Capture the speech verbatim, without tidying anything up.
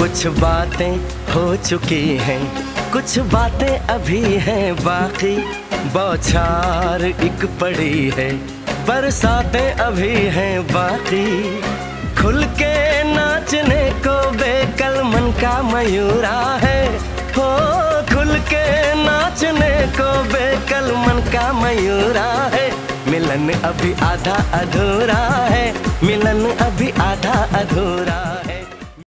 कुछ बातें हो चुकी हैं, कुछ बातें अभी हैं बाकी। बौछार एक पड़ी है, बरसातें अभी हैं बाकी। खुल के नाचने को बेकल मन का मयूरा है, हो खुल के नाचने को बेकल मन का मयूरा है। मिलन अभी आधा अधूरा है, मिलन अभी आधा अधूरा है।